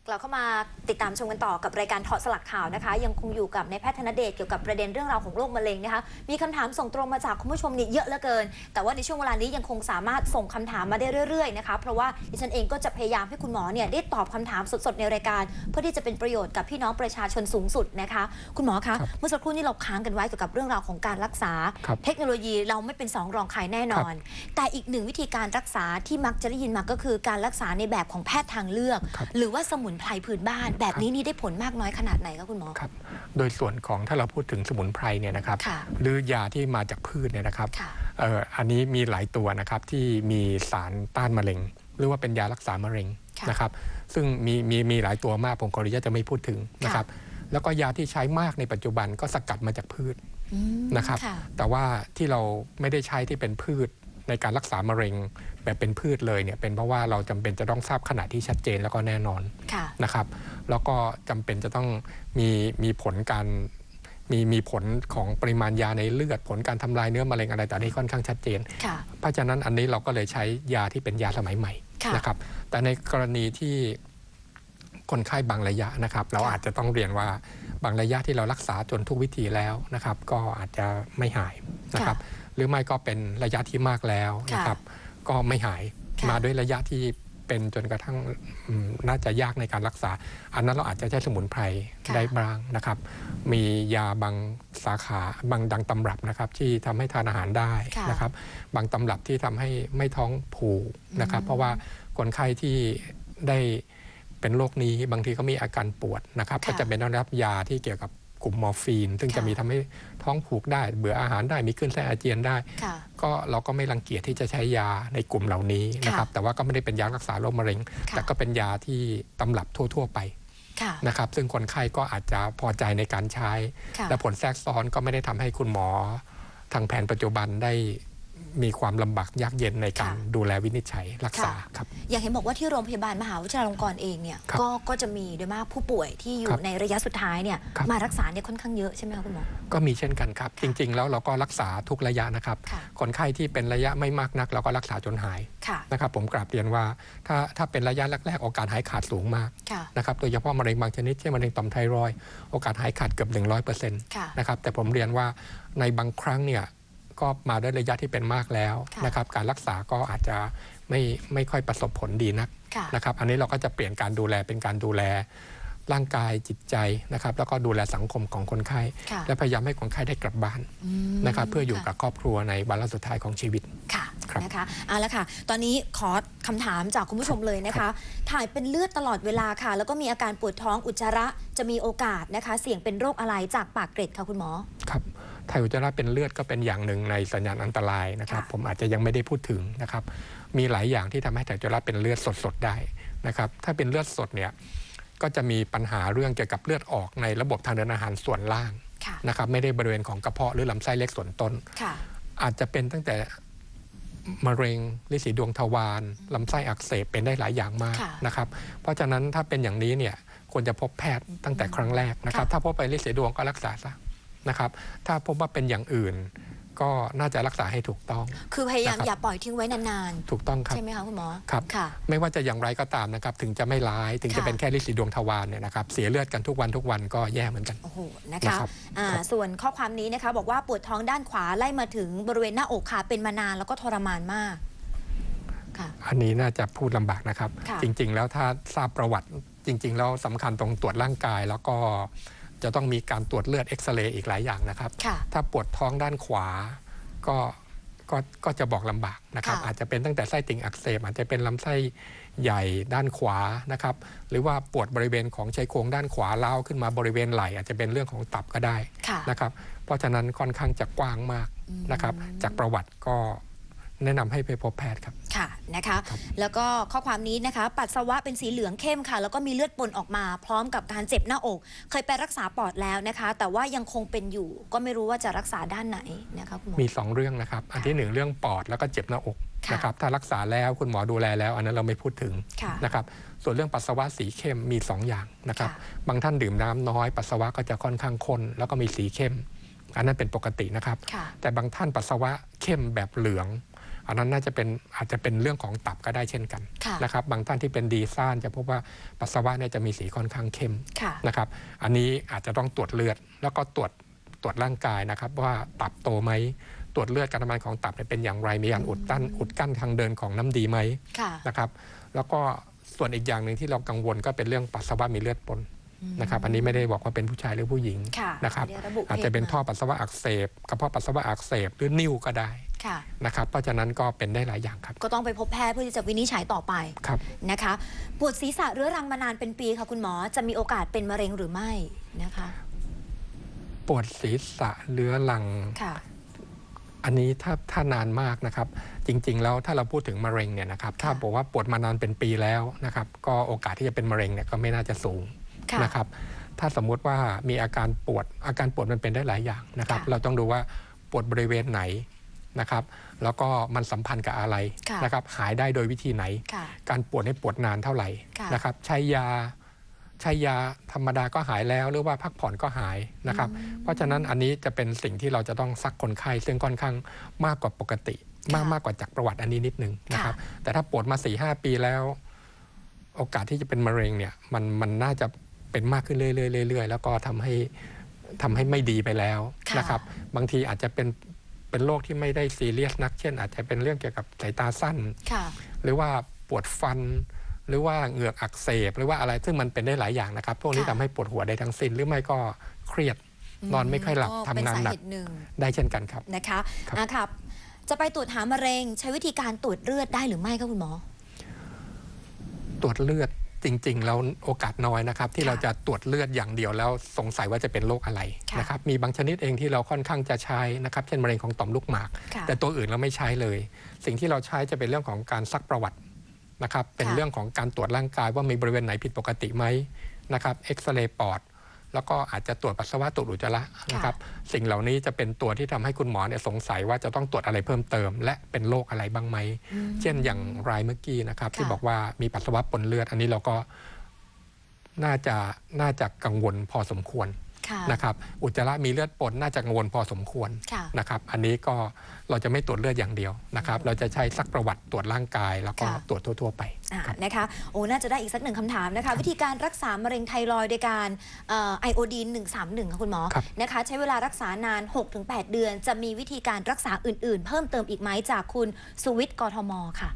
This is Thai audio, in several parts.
กลับเข้ามาติดตามชมกันต่อกับรายการถอดสลักข่าวนะคะยังคงอยู่กับนายแพทย์ธนเดชเกี่ยวกับประเด็นเรื่องราวของโรคมะเร็งนะคะมีคำถามส่งตรงมาจากคุณผู้ชมนี่เยอะเหลือเกินแต่ว่าในช่วงเวลานี้ยังคงสามารถส่งคำถามมาได้เรื่อยๆนะคะเพราะว่าดิฉันเองก็จะพยายามให้คุณหมอเนี่ยได้ตอบคำถามสดๆในรายการเพื่อที่จะเป็นประโยชน์กับพี่น้องประชาชนสูงสุดนะคะคุณหมอคะเมื่อสักครู่นี้เราค้างกันไว้เกี่ยวกับเรื่องราวของการรักษาเทคโนโลยีเราไม่เป็นสองรองใครแน่นอนแต่อีกหนึ่งวิธีการรักษาที่มักจะได้ยินมาก็คือการรักษาในแบบของแพทย์ทางเลือกหรือว่าสมุนไพรพื้นบ้านแบบนี้ได้ผลมากน้อยขนาดไหนคะคุณหมอครับโดยส่วนของถ้าเราพูดถึงสมุนไพรเนี่ยนะครับหรือยาที่มาจากพืชเนี่ยนะครับอันนี้มีหลายตัวนะครับที่มีสารต้านมะเร็งหรือว่าเป็นยารักษามะเร็งนะครับซึ่งมีหลายตัวมากผมขออนุญาตจะไม่พูดถึงนะครับแล้วก็ยาที่ใช้มากในปัจจุบันก็สกัดมาจากพืชนะครับแต่ว่าที่เราไม่ได้ใช้ที่เป็นพืชในการรักษามะเร็งแบบเป็นพืชเลยเนี่ยเป็นเพราะว่าเราจำเป็นจะต้องทราบขนาดที่ชัดเจนแล้วก็แน่นอนนะครับแล้วก็จำเป็นจะต้องมีผลการมีผลของปริมาณยาในเลือดผลการทำลายเนื้อมะเร็งอะไรแต่นี้ค่อนข้างชัดเจนเพราะฉะนั้นอันนี้เราก็เลยใช้ยาที่เป็นยาสมัยใหม่นะครับแต่ในกรณีที่คนไข้บางระยะนะครับเราอาจจะต้องเรียนว่าบางระยะที่เรารักษาจนทุกวิธีแล้วนะครับก็อาจจะไม่หายนะครับหรือไม่ก็เป็นระยะที่มากแล้วนะครับก็ไม่หายมาด้วยระยะที่เป็นจนกระทั่งน่าจะยากในการรักษาอันนั้นเราอาจจะใช้สมุนไพรได้บ้างนะครับมียาบางสาขาบางดังตำรับนะครับที่ทำให้ทานอาหารได้นะครับบางตำรับที่ทำให้ไม่ท้องผูกนะครับเพราะว่าคนไข้ที่ได้เป็นโรคนี้บางทีก็มีอาการปวดนะครับก็จะเป็นต้องรับยาที่เกี่ยวกับกลุ่มมอร์ฟีนซึ่งจะมีทำให้ท้องผูกได้เบื่ออาหารได้มีคลื่นไส้อาเจียนได้ก็เราก็ไม่รังเกียจที่จะใช้ยาในกลุ่มเหล่านี้นะครับแต่ว่าก็ไม่ได้เป็นยารักษาโรคมะเร็งแต่ก็เป็นยาที่ตำรับทั่วๆไปนะครับซึ่งคนไข้ก็อาจจะพอใจในการใช้และผลแทรกซ้อนก็ไม่ได้ทำให้คุณหมอทางแผนปัจจุบันได้มีความลำบากยากเย็นในการดูแลวินิจฉัยรักษาครับอย่างเห็นบอกว่าที่โรงพยาบาลมหาวิทยาลัยลงกรณ์เองเนี่ยก็จะมีโดยมากผู้ป่วยที่อยู่ในระยะสุดท้ายเนี่ยมารักษาเนี่ยค่อนข้างเยอะใช่ไหมคะคุณหมอก็มีเช่นกันครับจริงๆแล้วเราก็รักษาทุกระยะนะครับคนไข้ที่เป็นระยะไม่มากนักเราก็รักษาจนหายนะครับผมกราบเรียนว่าถ้าเป็นระยะแรกๆโอกาสหายขาดสูงมากนะครับโดยเฉพาะมะเร็งบางชนิดเช่นมะเร็งต่อมไทรอยด์โอกาสหายขาดเกือบ 100% นะครับแต่ผมเรียนว่าในบางครั้งเนี่ยก็มาด้วยระยะที่เป็นมากแล้วนะครับการรักษาก็อาจจะไม่ค่อยประสบผลดีนักนะครับอันนี้เราก็จะเปลี่ยนการดูแลเป็นการดูแลร่างกายจิตใจนะครับแล้วก็ดูแลสังคมของคนไข้และพยายามให้คนไข้ได้กลับบ้านนะครับเพื่ออยู่กับครอบครัวในวาระสุดท้ายของชีวิตค่ะนะคะเอาละค่ะตอนนี้ขอคำถามจากคุณผู้ชมเลยนะคะถ่ายเป็นเลือดตลอดเวลาค่ะแล้วก็มีอาการปวดท้องอุจจาระจะมีโอกาสนะคะเสี่ยงเป็นโรคอะไรจากปากเกร็ดค่ะคุณหมอครับถ่ายอุจจาระเป็นเลือดก็เป็นอย่างหนึ่งในสัญญาณอันตรายนะครับผมอาจจะยังไม่ได้พูดถึงนะครับมีหลายอย่างที่ทำให้ถ่ายอุจจาระเป็นเลือดสดๆได้นะครับถ้าเป็นเลือดสดเนี่ยก็จะมีปัญหาเรื่องเกี่ยวกับเลือดออกในระบบทางเดินอาหารส่วนล่างนะครับไม่ได้บริเวณของกระเพาะหรือลำไส้เล็กส่วนต้นอาจจะเป็นตั้งแต่มะเร็งลิ้นสีดวงทวารลำไส้อักเสบเป็นได้หลายอย่างมากนะครับเพราะฉะนั้นถ้าเป็นอย่างนี้เนี่ยควรจะพบแพทย์ตั้งแต่ครั้งแรกนะครับถ้าพบไปลิ้นสีดวงก็รักษาซะนะครับถ้าพบว่าเป็นอย่างอื่นก็น่าจะรักษาให้ถูกต้องคือพยายามอย่าปล่อยทิ้งไว้นานๆถูกต้องครับใช่ไหมคะคุณหมอครับไม่ว่าจะอย่างไรก็ตามนะครับถึงจะไม่ร้ายถึงจะเป็นแค่ลิ้นสีดวงทวารเนี่ยนะครับเสียเลือดกันทุกวันก็แย่เหมือนกันโอ้โหนะคะส่วนข้อความนี้นะคะบอกว่าปวดท้องด้านขวาไล่มาถึงบริเวณหน้าอกค่ะเป็นมานานแล้วก็ทรมานมากอันนี้น่าจะพูดลำบากนะครับจริงๆแล้วถ้าทราบประวัติจริงๆแล้วสำคัญตรงตรวจร่างกายแล้วก็จะต้องมีการตรวจเลือดเอ็กซเรย์อีกหลายอย่างนะครับถ้าปวดท้องด้านขวาก็จะบอกลำบากนะครับอาจจะเป็นตั้งแต่ไส้ติ่งอักเสบอาจจะเป็นลำไส้ใหญ่ด้านขวานะครับหรือว่าปวดบริเวณของชายโครงด้านขวาล้าวขึ้นมาบริเวณไหล่อาจจะเป็นเรื่องของตับก็ได้นะครับเพราะฉะนั้นค่อนข้างจะกว้างมากนะครับจากประวัติก็แนะนำให้ไปพบแพทย์ครับค่ะนะคะแล้วก็ข้อความนี้นะคะปัสสาวะเป็นสีเหลืองเข้มค่ะแล้วก็มีเลือดปนออกมาพร้อมกับการเจ็บหน้าอกเคยไปรักษาปอดแล้วนะคะแต่ว่ายังคงเป็นอยู่ก็ไม่รู้ว่าจะรักษาด้านไหนนะคะคุณหมอมี2เรื่องนะครับอันที่1เรื่องปอดแล้วก็เจ็บหน้าอกนะครับถ้ารักษาแล้วคุณหมอดูแลแล้วอันนั้นเราไม่พูดถึงนะครับส่วนเรื่องปัสสาวะสีเข้มมี2อย่างนะครับบางท่านดื่มน้ำน้อยปัสสาวะก็จะค่อนข้างข้นแล้วก็มีสีเข้มอันนั้นเป็นปกตินะครับแต่บางท่านปัสสาวะเข้มแบบเหลืองอันนั้นน่าจะเป็นอาจจะเป็นเรื่องของตับก็ได้เช่นกันนะครับบางท่านที่เป็นดีซ่านจะพบว่าปัสสาวะเนี่ยจะมีสีค่อนข้างเข้มนะครับอันนี้อาจจะต้องตรวจเลือดแล้วก็ตรวจร่างกายนะครับว่าตับโตไหมตรวจเลือดการทำงานของตับเป็นอย่างไรมีการอุดกั้นทางเดินของน้ำดีไหมนะครับแล้วก็ส่วนอีกอย่างหนึ่งที่เรากังวลก็เป็นเรื่องปัสสาวะมีเลือดปนนะครับอันนี้ไม่ได้บอกว่าเป็นผู้ชายหรือผู้หญิงนะครับอาจจะเป็นท่อปัสสาวะอักเสบกระเพาะปัสสาวะอักเสบหรือนิ่วก็ได้นะครับเพราะฉะนั้นก็เป็นได้หลายอย่างครับก็ต้องไปพบแพทย์เพื่อที่จะวินิจฉัยต่อไปนะคะปวดศีรษะเรื้อรังมานานเป็นปีค่ะคุณหมอจะมีโอกาสเป็นมะเร็งหรือไม่นะคะปวดศีรษะเรื้อรังอันนี้ถ้านานมากนะครับจริงๆแล้วถ้าเราพูดถึงมะเร็งเนี่ยนะครับถ้าบอกว่าปวดมานานเป็นปีแล้วนะครับก็โอกาสที่จะเป็นมะเร็งเนี่ยก็ไม่น่าจะสูงนะครับถ้าสมมุติว่ามีอาการปวดมันเป็นได้หลายอย่างนะครับเราต้องดูว่าปวดบริเวณไหนนะครับแล้วก็มันสัมพันธ์กับอะไรนะครับหายได้โดยวิธีไหนการปวดให้ปวดนานเท่าไหร่นะครับใช้ยาธรรมดาก็หายแล้วหรือว่าพักผ่อนก็หายนะครับเพราะฉะนั้นอันนี้จะเป็นสิ่งที่เราจะต้องซักคนไข้ซึ่งค่อนข้างมากกว่าปกติมากกว่าจากประวัติอันนี้นิดนึงนะครับแต่ถ้าปวดมา 4-5 ปีแล้วโอกาสที่จะเป็นมะเร็งเนี่ยมันน่าจะเป็นมากขึ้นเรื่อยๆแล้วก็ทำให้ไม่ดีไปแล้วนะครับบางทีอาจจะเป็นโรคที่ไม่ได้ซีเรียสนักเช่นอาจจะเป็นเรื่องเกี่ยวกับสายตาสั้นหรือว่าปวดฟันหรือว่าเหงือกอักเสบหรือว่าอะไรซึ่งมันเป็นได้หลายอย่างนะครับพวกนี้ทำให้ปวดหัวได้ทั้งสิ้นหรือไม่ก็เครียดนอนไม่ค่อยหลับทำงานหนักได้เช่นกันครับนะคะนะครับจะไปตรวจหามะเร็งใช้วิธีการตรวจเลือดได้หรือไม่ครับคุณหมอตรวจเลือดจริงๆแล้วโอกาสน้อยนะครับที่เราจะตรวจเลือดอย่างเดียวแล้วสงสัยว่าจะเป็นโรคอะไรนะครับมีบางชนิดเองที่เราค่อนข้างจะใช้นะครับเช่นมะเร็งของต่อมลูกหมากแต่ตัวอื่นเราไม่ใช้เลยสิ่งที่เราใช้จะเป็นเรื่องของการซักประวัตินะครับเป็นเรื่องของการตรวจร่างกายว่ามีบริเวณไหนผิดปกติไหมนะครับเอ็กซเรย์ปอดแล้วก็อาจจะตรวจปัสสาวะตรวจอุจจาระนะครับสิ่งเหล่านี้จะเป็นตัวที่ทำให้คุณหมอเนี่ยสงสัยว่าจะต้องตรวจอะไรเพิ่มเติมและเป็นโรคอะไรบ้างไหมเช่นอย่างรายเมื่อกี้นะครับที่บอกว่ามีปัสสาวะปนเลือดอันนี้เราก็น่าจะกังวลพอสมควรนะครับอุจจาระมีเลือดปนน่าจะกังวลพอสมควรนะครับอันนี้ก็เราจะไม่ตรวจเลือดอย่างเดียวนะครับเราจะใช้ซักประวัติตรวจร่างกายแล้วก็ตรวจทั่วๆไปนะคะโอ้น่าจะได้อีกสักหนึ่งคำถามนะคะวิธีการรักษามะเร็งไทรอยด์โดยการไอโอดีน131ค่ะคุณหมอนะคะใช้เวลารักษานาน 6-8 เดือนจะมีวิธีการรักษาอื่นๆเพิ่มเติมอีกไหมจากคุณสุวิทย์กทมค่ะ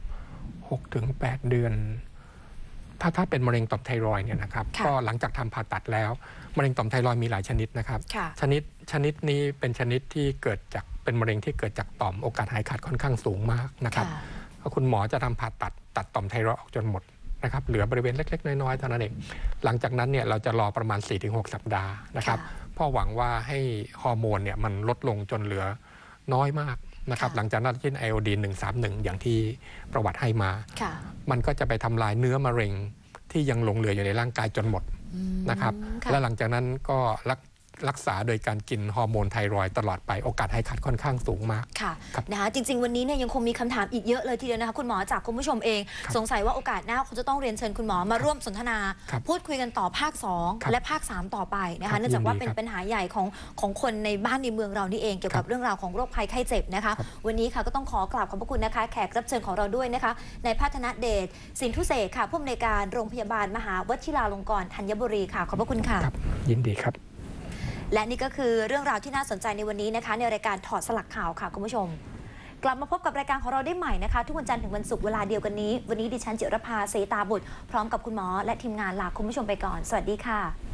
6-8 เดือนถ้าเป็นมะเร็งต่อมไทรอยด์เนี่ยนะครับก็หลังจากทำผ่าตัดแล้วมะเร็งต่อมไทรอยด์มีหลายชนิดนะครับชนิดนี้เป็นชนิดที่เกิดจากเป็นมะเร็งที่เกิดจากต่อมโอกาสหายขาดค่อนข้างสูงมากนะครับคุณหมอจะทำผ่าตัดต่อมไทรอยด์ออกจนหมดนะครับเหลือบริเวณเล็กๆน้อยๆเท่านั้นเองหลังจากนั้นเนี่ยเราจะรอประมาณ 4-6 สัปดาห์นะครับเพราะหวังว่าให้ฮอร์โมนเนี่ยมันลดลงจนเหลือน้อยมากนะครับหลังจากนั้นเช่นไอโอดีน131อย่างที่ประวัติให้มามันก็จะไปทำลายเนื้อมะเร็งที่ยังหลงเหลืออยู่ในร่างกายจนหมดนะครับและหลังจากนั้นก็รักษาโดยการกินฮอร์โมนไทรอยด์ตลอดไปโอกาสหายขาดค่อนข้างสูงมากค่ะนะคะจริงๆวันนี้เนี่ยยังคงมีคำถามอีกเยอะเลยทีเดียวนะคะคุณหมอจากคุณผู้ชมเองสงสัยว่าโอกาสหน้าคงจะต้องเรียนเชิญคุณหมอมาร่วมสนทนาพูดคุยกันต่อภาค2และภาค3ต่อไปนะคะเนื่องจากว่าเป็นปัญหาใหญ่ของคนในบ้านในเมืองเรานี่เองเกี่ยวกับเรื่องราวของโรคภัยไข้เจ็บนะคะวันนี้ค่ะก็ต้องขอกราบขอบพระคุณนะคะแขกรับเชิญของเราด้วยนะคะนายแพทย์ธนเดชสินทุเสกค่ะผู้อำนวยการโรงพยาบาลมหาวชิราลงกรณ์ธัญบุรีค่ะขอบพระคุณค่ะยินดีครับและนี่ก็คือเรื่องราวที่น่าสนใจในวันนี้นะคะในรายการถอดสลักข่าวค่ะคุณผู้ชมกลับมาพบกับรายการของเราได้ใหม่นะคะทุกวันจันทร์ถึงวันศุกร์เวลาเดียวกันนี้วันนี้ดิฉันจิรภา เสตาบุตรพร้อมกับคุณหมอและทีมงานลาคุณผู้ชมไปก่อนสวัสดีค่ะ